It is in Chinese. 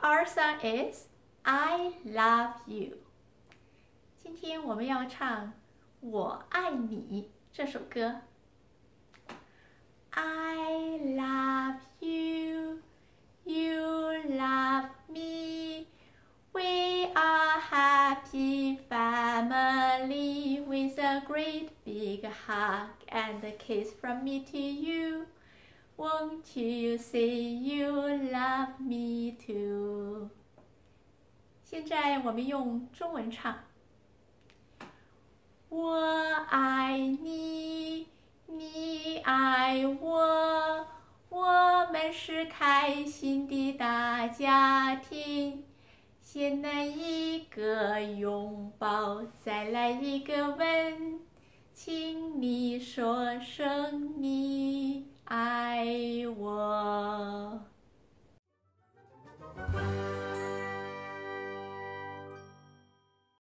Our song is I Love You。今天我们要唱《我爱你》这首歌。I love you, you love me. We are happy family with a great big hug and a kiss from me to you. Won't you say you love me too? 现在我们用中文唱。我爱你，你爱我，我们是开心的大家庭。先来一个拥抱，再来一个吻，请你说声你爱我。